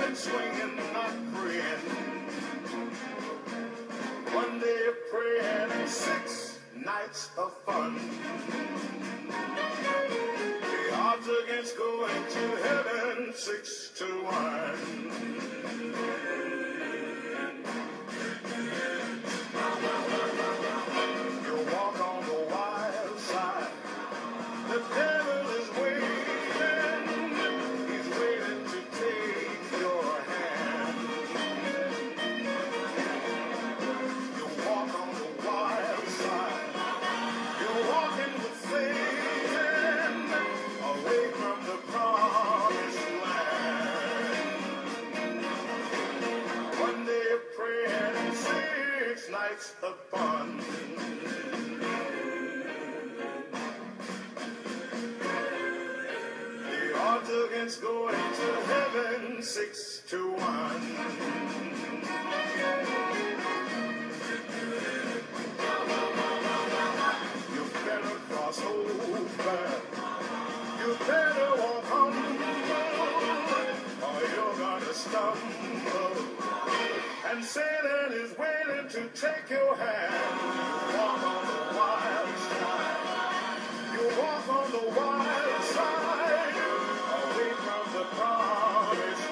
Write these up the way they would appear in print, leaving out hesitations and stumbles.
and swinging, not praying. One day of praying and 6 nights of fun. The odds against going to heaven, 6 to 1. You walk on the wild side. The devil is waiting. He's waiting to take your hand. You walk on the wild side. You're walking with Satan away from the promised land. One day of prayer and 6 nights of fun. The odds against going to heaven, 6 to 1. You better cross over. You better walk humble, or you're gonna stumble. And Satan is waiting to take your hand. You walk on the wild side. You walk on the wild side, away from the promised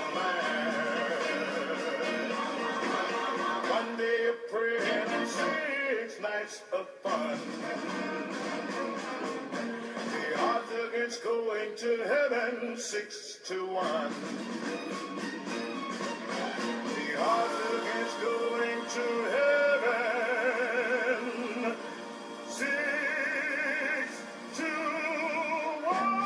land. One day of prayer and 6 nights of fun. The odds against going to heaven, 6 to 1. The odds against going to heaven, 6 to 1.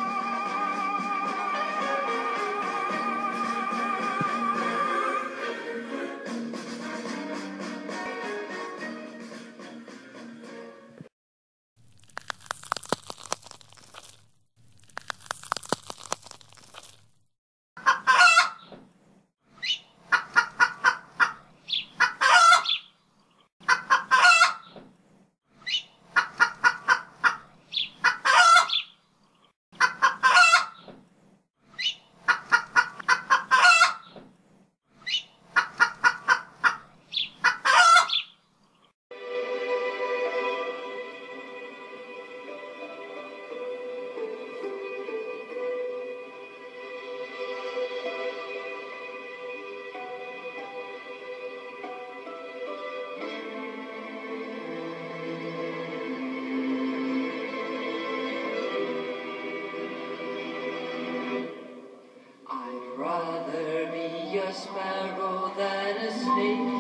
Rather be a sparrow than a snake.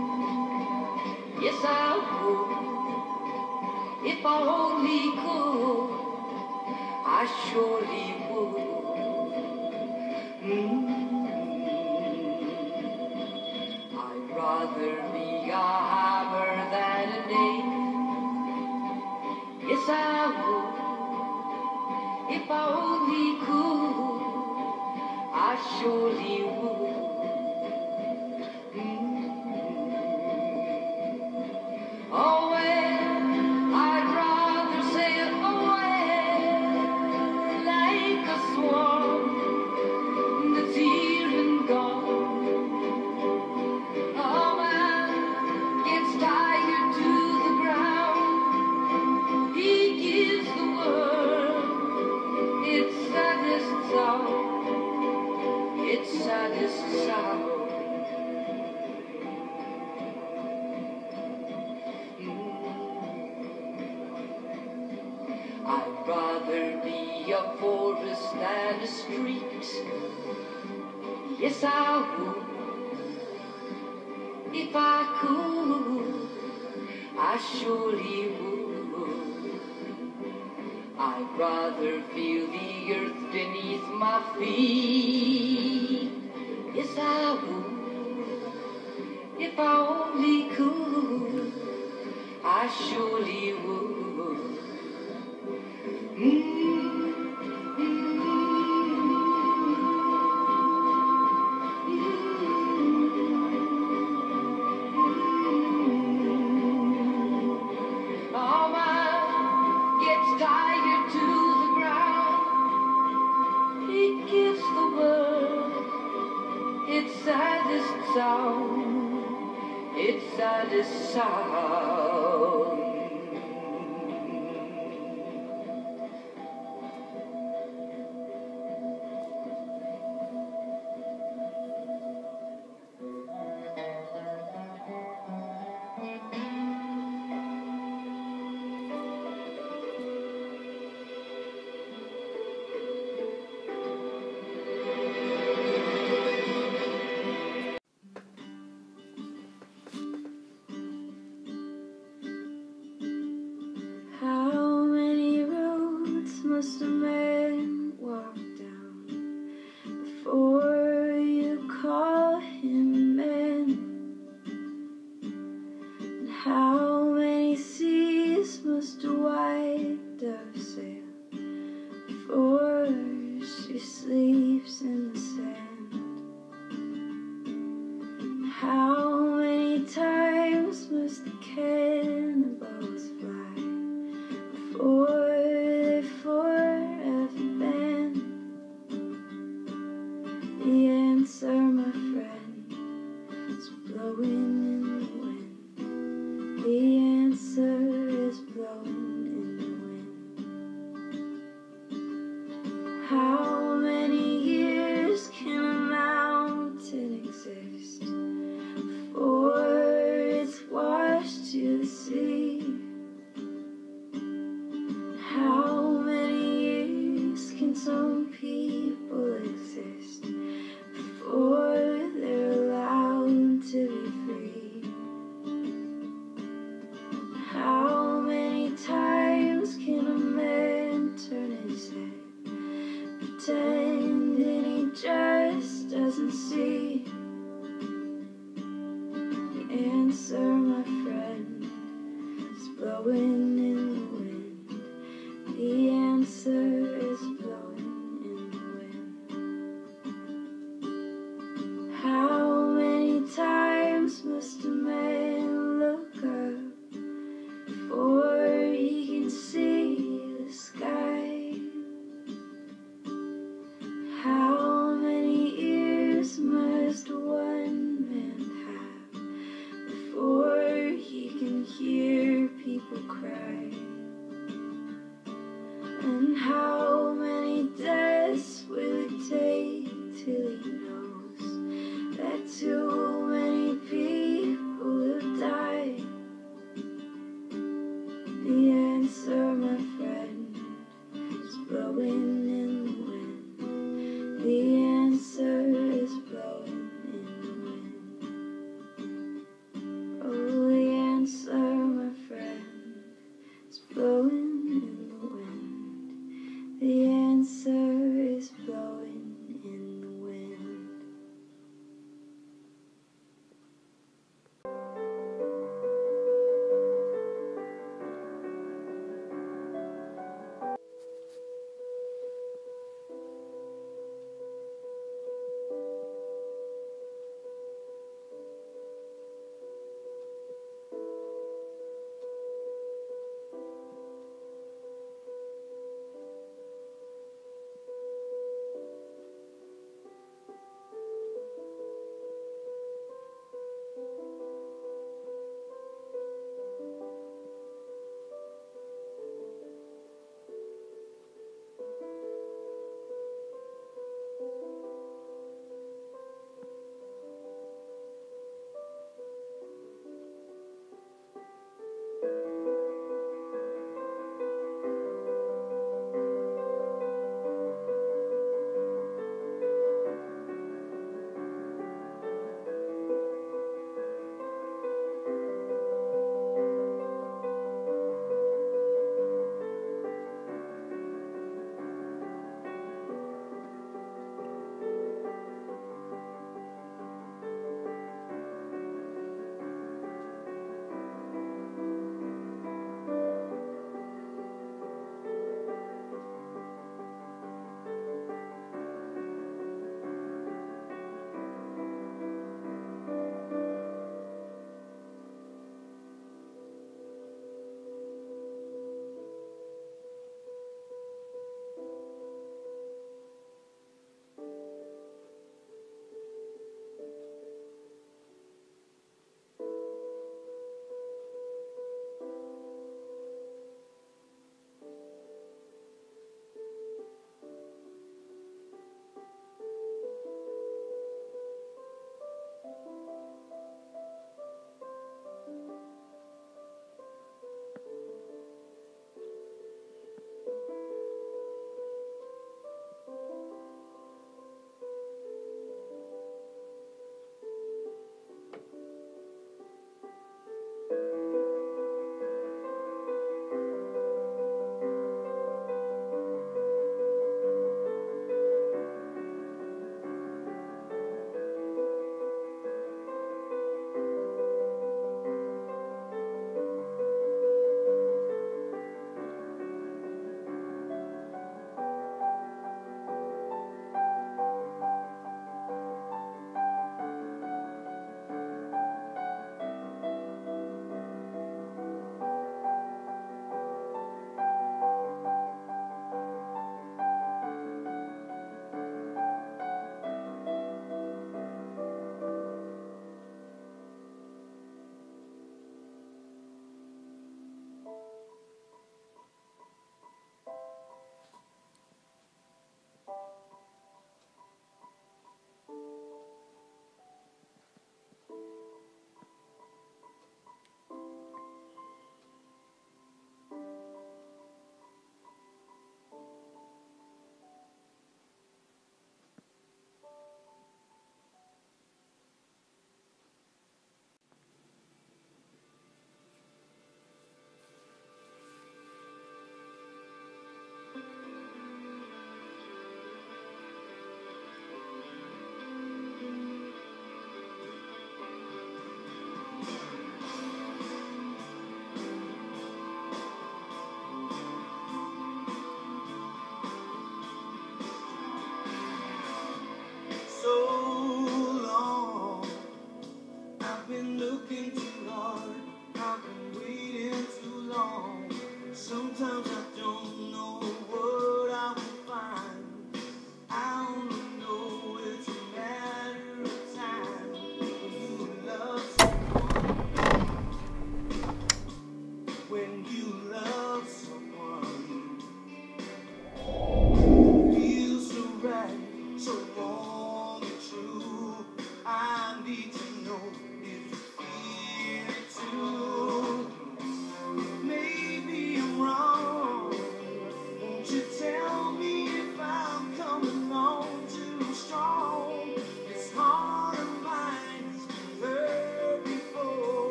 Yes, I would. If I only could, I surely would. I'd rather be a hammer than a nail. Yes, I would. If I only could, I surely would. Oh, well, I'd rather sail away like a swan that's here and gone. Oh, man gets tied to the ground. He gives the world its saddest song. Its saddest sound. I'd rather be a forest than a street. Yes, I would. If I could, I surely would. I'd rather feel the earth beneath my feet. Yes, I would. If I only could, I surely would. Oh, man gets tied to the ground. He gives the world its saddest sound. How many roads must a man walk down before you call him man? And how many seas must a white dove sail before she sleeps in the sand? And how many times must the cannonballs fly before they forever bend? The answer, my friend, is blowing in the wind. The answer is blowing in the wind. How many years can a mountain exist before it's washed to the sea? How many years can some people exist before they're allowed to be free? How many times can a man turn his head, pretending he just doesn't see? The answer, my friend, is blowing in the wind. The answer is blowing in the wind. How many times must a man look up before he can see the sky? How many ears must one man have before he can hear people cry? And how many deaths will it take till he knows that too many people have died? The answer, my friend, is blowing in the wind. The answer is blowing in the wind. Oh, the answer, my friend, is blowing in the wind. The answer is blowing in the wind.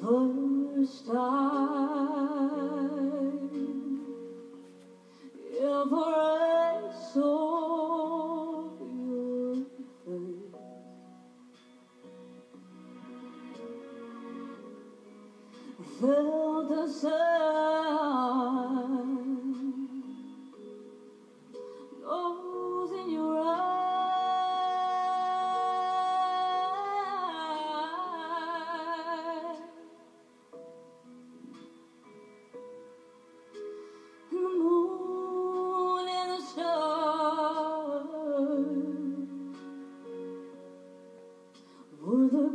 first time ever I saw your face, I felt the sun goes in your eyes. And the moon and the stars were the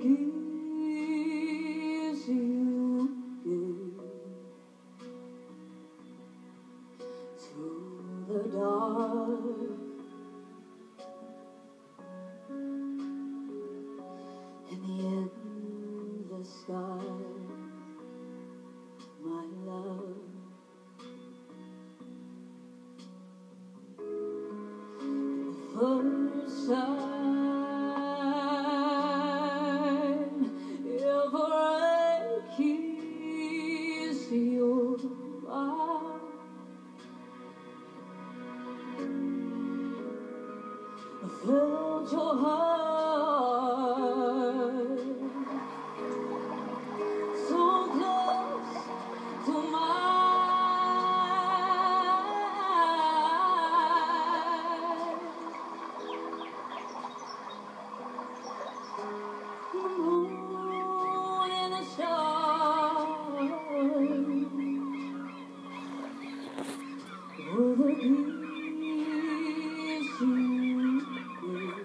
gifts you gave to the dark. In the endless sky, my love. First time ever I kiss your mouth, I felt your heart so close to mine. The moon and the stars were the gifts you gave.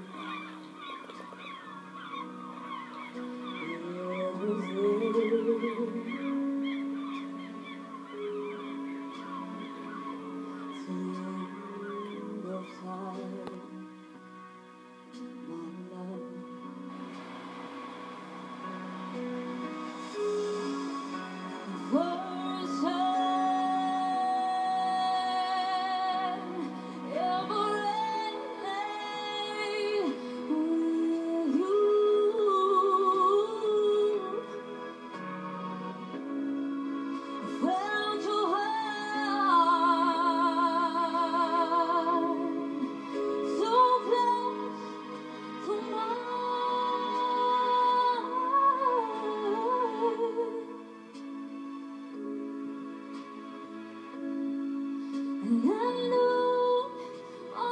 And I knew our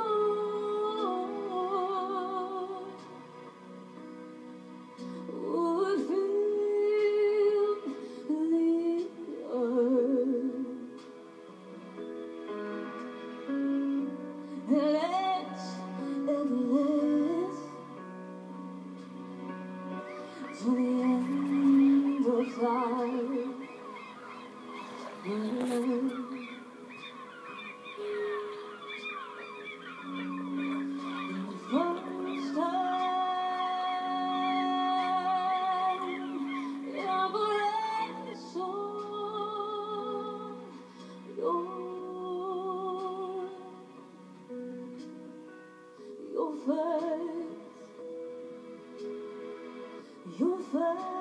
joy would fill the earth. Let's to the end of time. First time ever I saw your face, your face.